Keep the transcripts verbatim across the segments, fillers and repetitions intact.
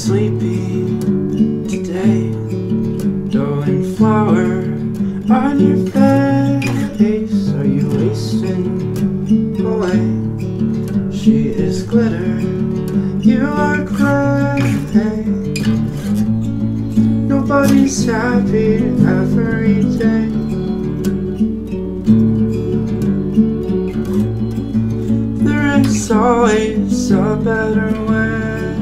sleepy today, throwing flour on your face. Are you wasting away? She is glitter, you are clay. Nobody's happy every day. There is always a better way.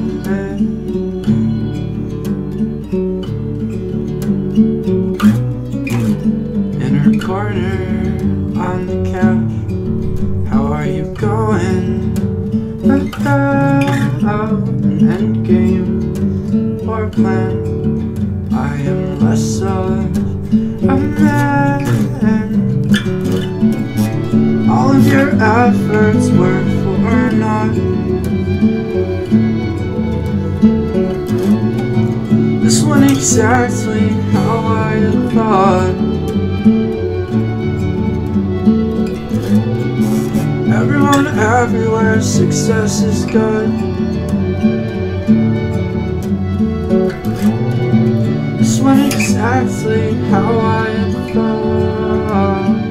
In her corner on the couch, how are you going? About an end game or plan. I am less of a man. All of your efforts were for naught. This one exactly how I had thought. Everyone everywhere, success is good. This one exactly how I had thought.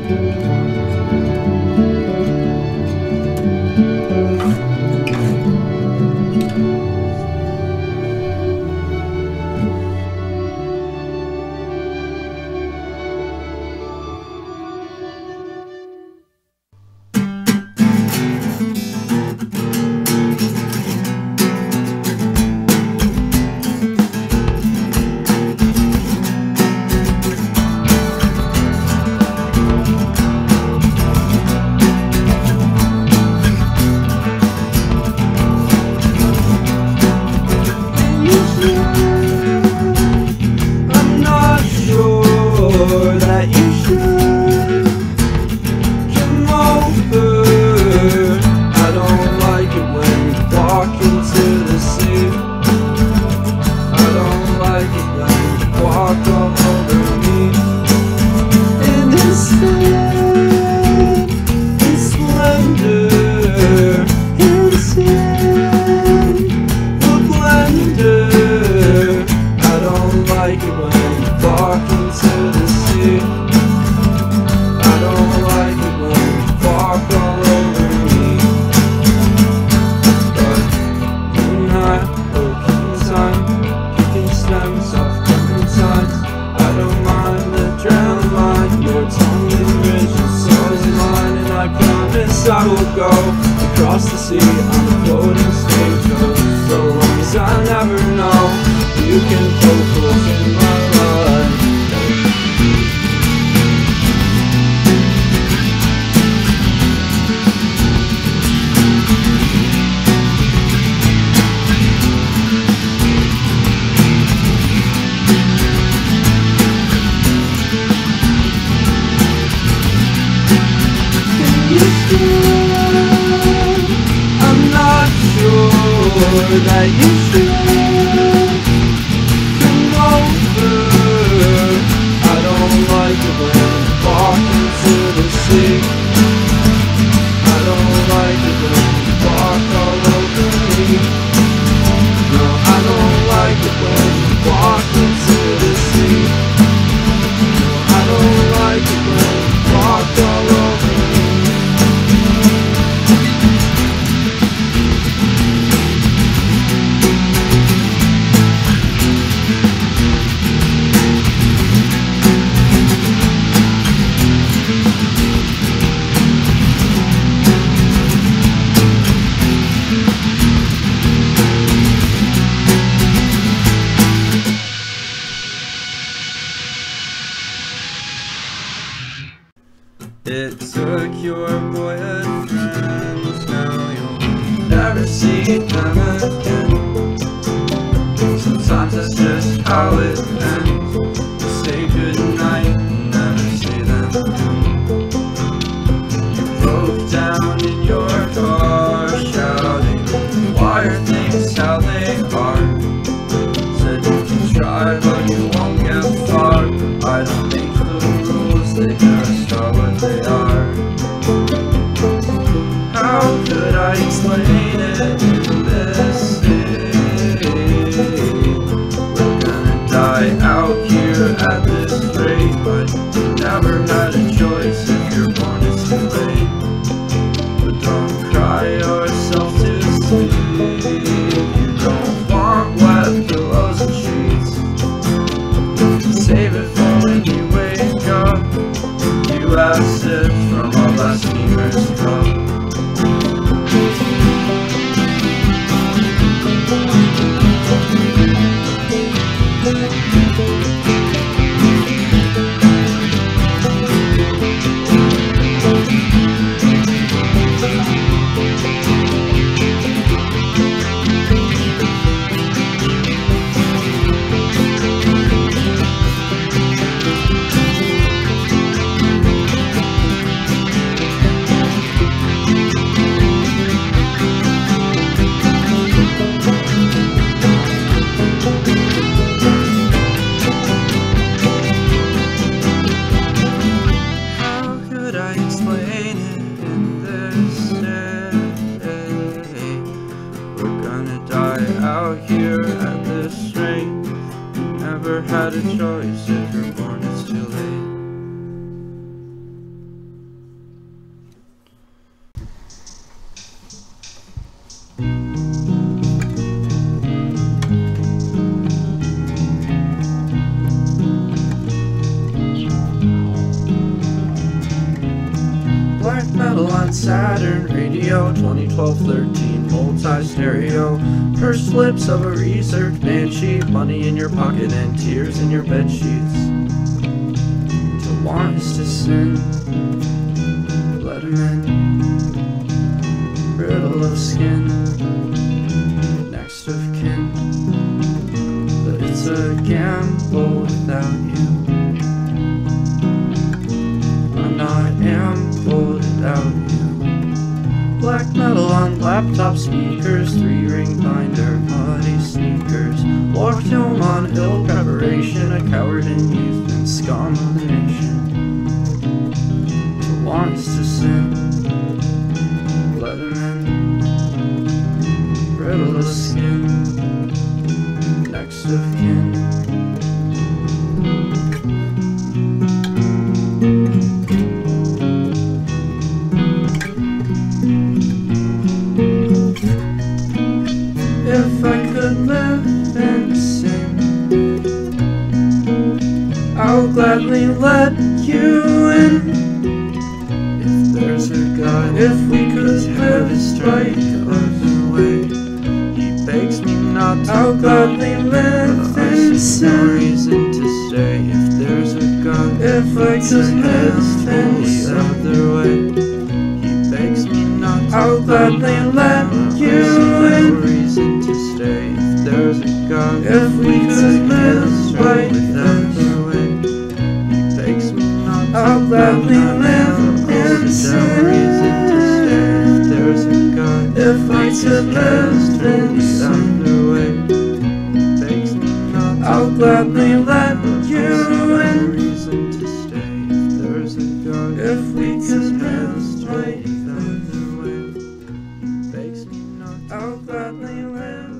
I'm not sure that you should come over. I don't like it when you walk into the sea. I don't like it when you walk all over me. And instead, in splendor, inside the blender. I don't like it when you walk into the sea. I don't like it when you walk all over me. But you and I will keep time, kicking stems off termites. I don't mind the drowned line. Your tongue is rich and so is mine. And I promise I will go across the sea on a floating stagecoach. So long as I never know, you can focus in my life. Can you feel? I'm not sure that you should come over. I don't like it when you walk into the sea. I don't like it when you walk all over me. No, I don't like it when you walk into the sea. No, I don't like it when you walk all over me. It took your boyhood friends, now you'll never see them again. Sometimes that's just how it ends. You say goodnight and never see them again. You broke down in your car shouting, why are things how they are? Said you can try but you won't get far. I don't make the rules, they just are what they are. How could I explain it in this city? You don't want wet pillows and sheets. Save it for when you wake up. You have sipped from a last year's cup. Out here at this rate, you never had a choice. If you're born, it's too late. Black metal on Saturn, radio twenty twelve thirteen, multi-stereo. Pursed lips of a research banshee, money in your pocket and tears in your bed sheets. To want is to sin, let him in. Brittle of skin, next of kin. But it's a gamble without you. I'm not ample without you. Black metal on laptop speakers, three-ring binder, muddy sneakers. Walked home on ill preparation, a coward in youth and scum of the nation. To want is to sin, let him in. Brittle of skin, next of kin. If I could live and sing, I'll gladly let you in. If there's a God, if we could live strike us away, he begs me not to. I'll gladly live and sing. No reason to stay. If there's a God, if I could live and sing, other way, he begs me not to. I'll gladly let you in. To stay. If there's a God, if we could live right without the way, he begs me not to. I'll gladly live and sing. No reason to stay. If there's a God, if we could live without the way, he begs me not to. I'll gladly let you in. No reason to stay. If there's a God, if we could live right without the way, he begs me not to. I'll gladly live.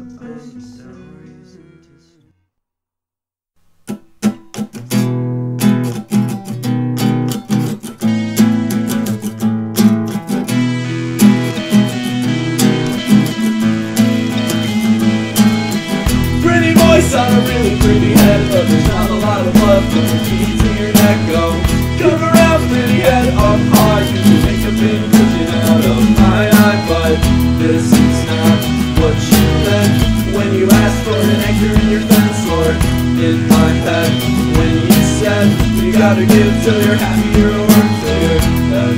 On a really pretty head, but there's not a lot of love from your feet to your neck. Go, come around, pretty head up high. You can make a big cushion out of my eye, but this is not what you meant when you asked for an anchor in your fence, or in my head when you said you gotta give till you're happy or work till you're dead.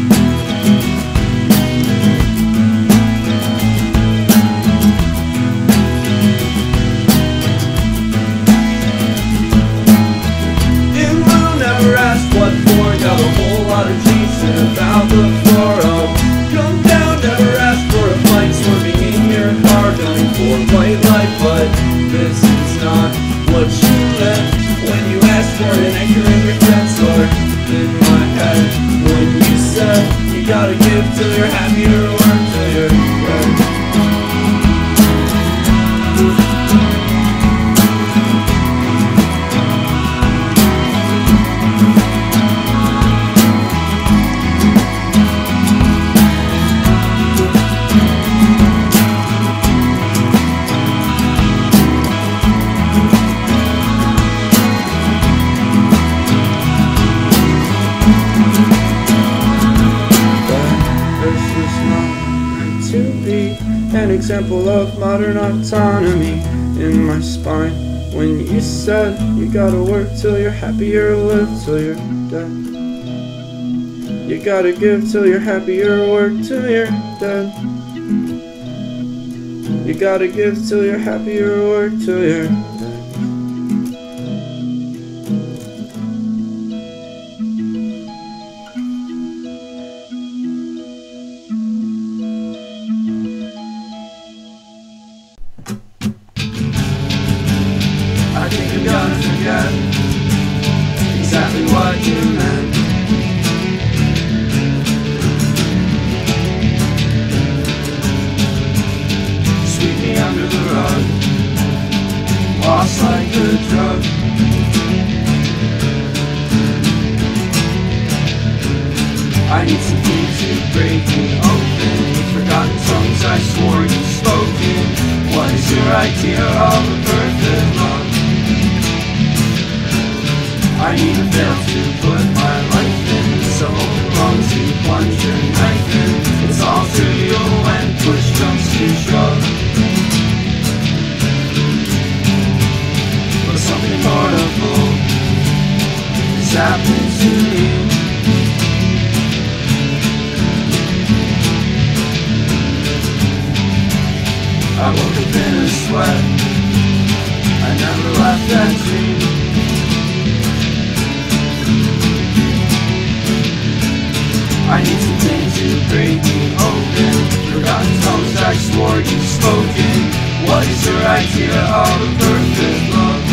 What for? Got a whole lot of chasing about the floor. Oh, come down, never asked for a flight, swerving in your car, gunning for white light. But this is not what you meant when you asked for an anchor in your fence, or in my head when you said you gotta give till you're happy or work till you're dead. example of modern autonomy in my spine. When you said you gotta work till you're happy or live till you're dead. You gotta give till you're happy or work till you're dead. You gotta give till you're happy or work till you're dead. I think I'm gonna forget exactly what you meant. Sweep me under the rug, lost like a drug. I need something to break me open, forgotten songs I swore you spoken. What is your idea of a perfect love? I need a veil to put my life in, some open lungs to plunge your knife in. It's all trivial when push comes to shove, but something horrible has happened to me. I woke up in a sweat, I never left that dream. I need something to break me open, forgotten tongues I swore you've spoken. What is your idea of a perfect love?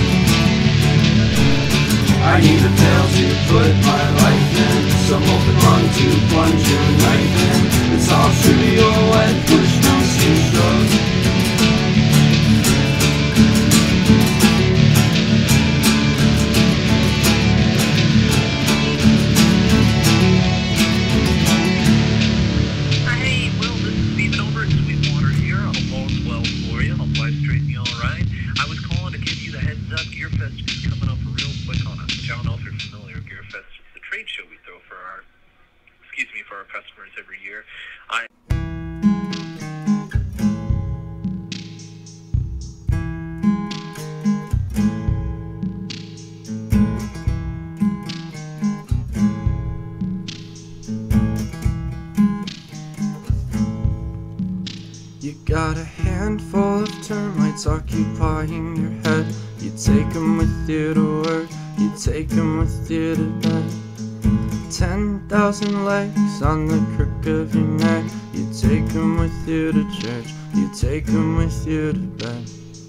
I need a veil to put my life in, some open lung to plunge your knife in. It's all trivial when push comes to shove. For our customers every year. I You got a handful of termites occupying your head. You take them with you to work, you take them with you to bed. Ten thousand legs on the crook of your neck. You take them with you to church, you take them with you to bed.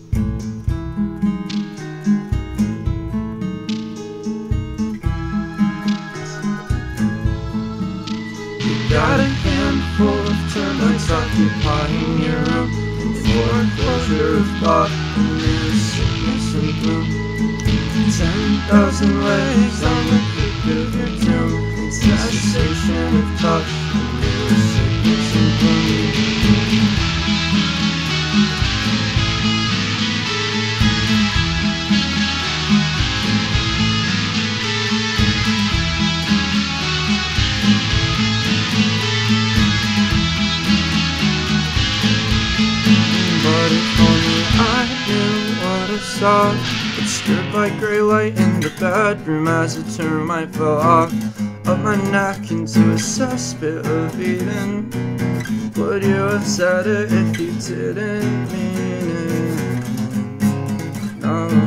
You got a handful of termites occupying your room, in foreclosure of thought, and new sickness and gloom. Ten thousand legs on the crook of your tomb, cessation of touch, and new sickness and gloom. But if only I knew what I saw, obscured by grey light in the bedroom as a termite fell off of my neck into a cesspit of Eden. Would you have said it if you didn't mean it? No.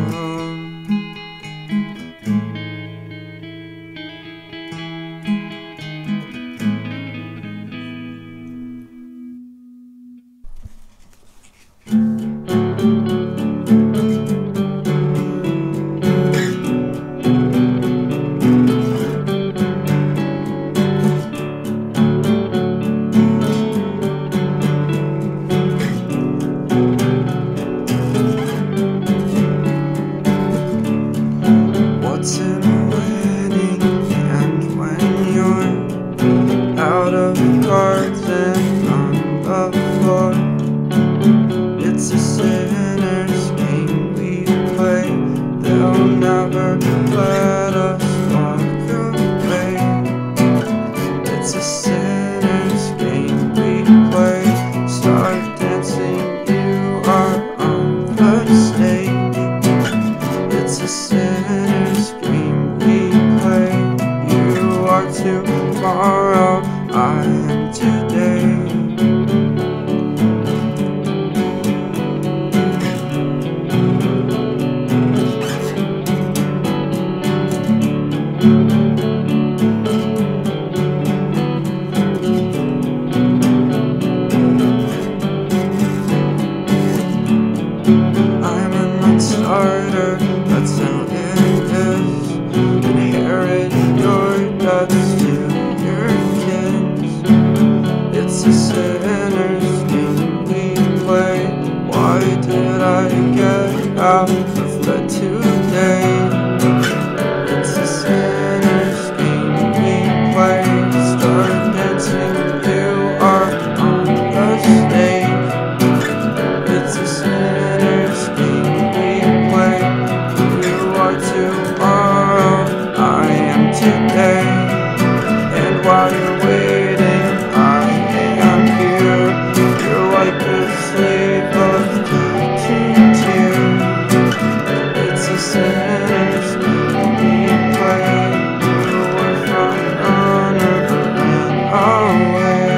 that's how it is. Inherit your debts to your kids. It's a sinner's game we play. Why did I get out of bed today? It's a sinner's game we play. Start dancing, you are on the stage. It's a sinner's game we play. You are tomorrow, I am today. And while you're waiting, I am here. You're like a slave of thirteen tears. It's a sinner's game we play. You were front runner, but ran away.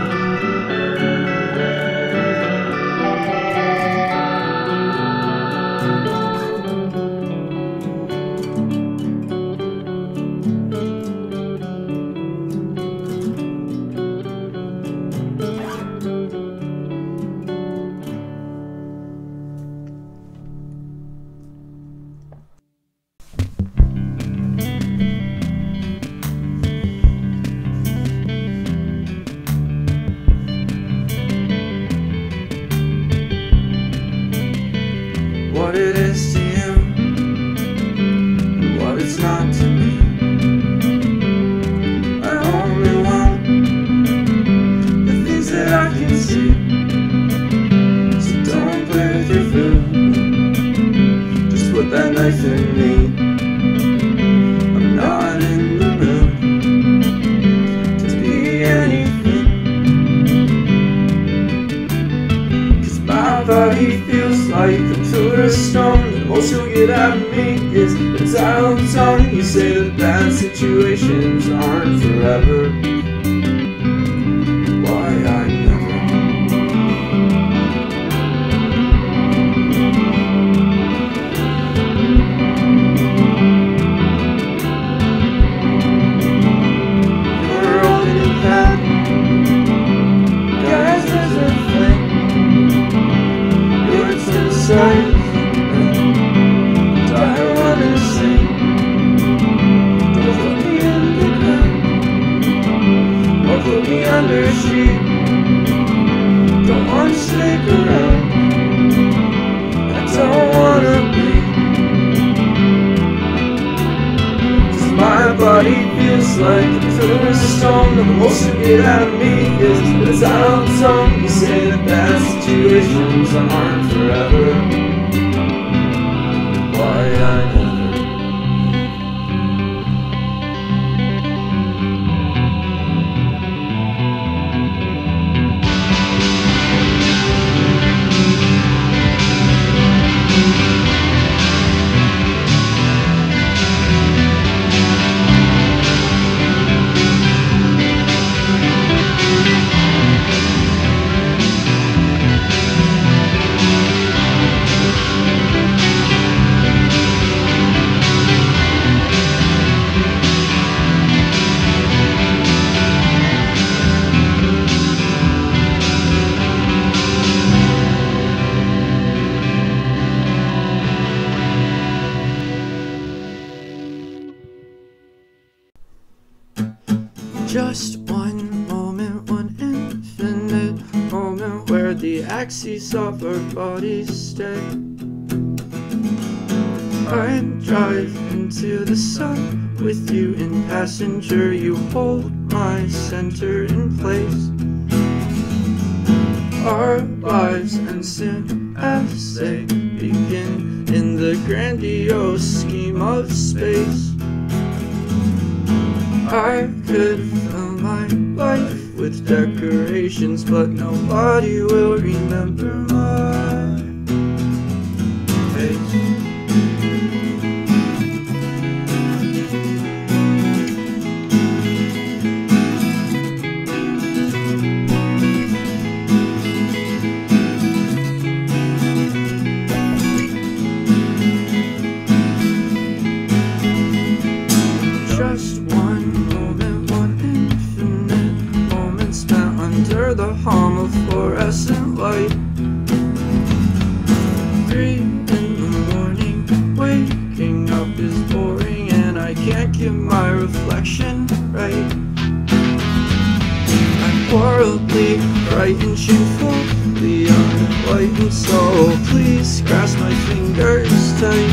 What it is to you, and what it's not to me. I only want the things that I can see. So don't play with your food, just put that knife in me. I'm not in the mood to be anything, 'cause my body feels like a pillar of stone. The most you'll get out of me is the dialed tongue. You say that bad situations aren't forever. Why I never. You're opening head, guys, there's a thing. You're to the side. Put me under a sheet. Don't want to stick around. I don't wanna be. 'Cause my body feels like a pillar of stone. And the most you get out of me is the dialed tone. You say that bad situations aren't forever. Why I never. Just one moment, one infinite moment where the axes of our bodies stay. I'm driving to the sun with you in passenger. You hold my center in place. Our lives end soon as they begin in the grandiose scheme of space. I could fill my life with decorations, but nobody will remember my face. Just one moment, one infinite moment spent under the hum of fluorescent light. reflection, right? I'm worldly, bright and shameful, the unenlightened soul. Please grasp my fingers tight.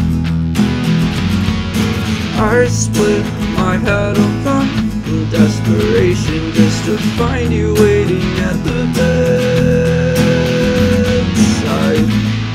I split my head open in desperation just to find you waiting at the bedside.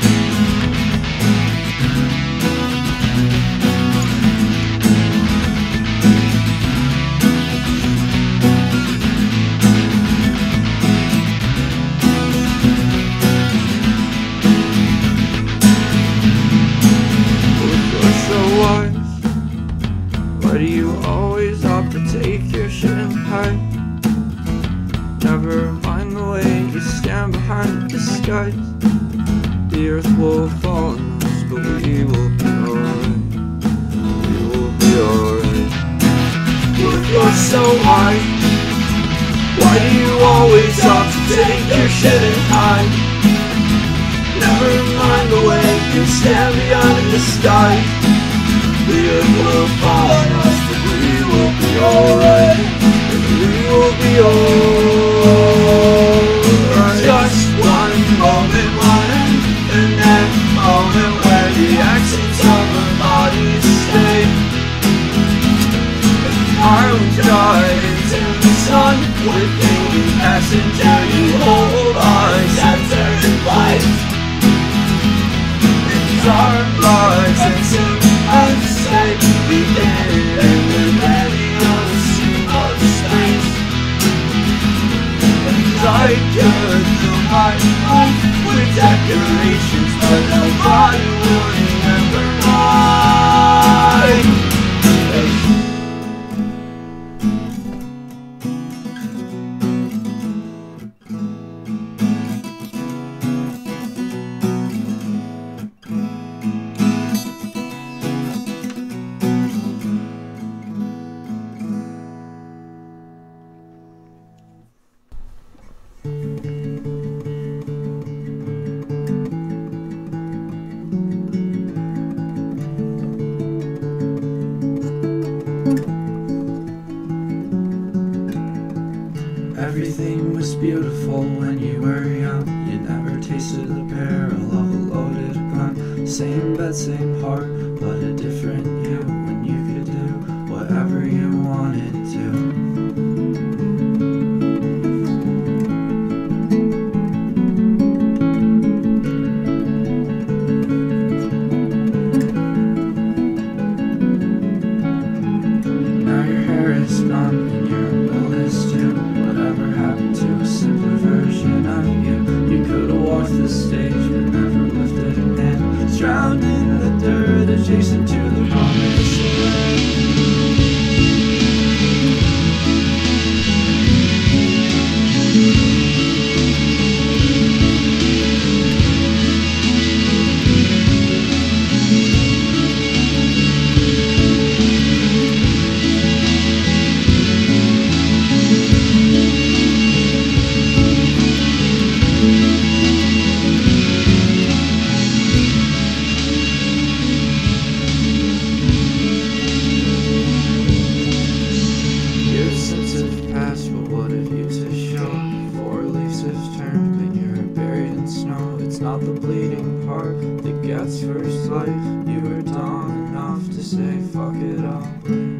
Why do you always opt to take your shit and hide? Never mind the way you stand behind the disguise. The earth will fall on us, but we will be alright. We will be alright. If you're so high, why do you always opt to take your shit and hide? Never mind the way you stand behind the disguise. The earth will fall on us, but we will be alright. We will be alright. Just one moment, one, and that moment where the accents of our bodies stay. I will die into the sun with any passenger you hold eyes after life. It's our lives and soon unsafe begin, and we're landing on a single space. And I could fill my life with decorations, but nobody will remember my face. Everything was beautiful when you were young. You never tasted the peril of a loaded gun. Same bed, same heart, but a different you. When you could do whatever you wanted to. Now your hair is gone and your will is too. Whatever happened to a simpler version of you? You could have walked the stage but never lifted a hand. Drowned in the dirt adjacent to the promised land. Not the bleeding part that gets first life. You were dumb enough to say fuck it all.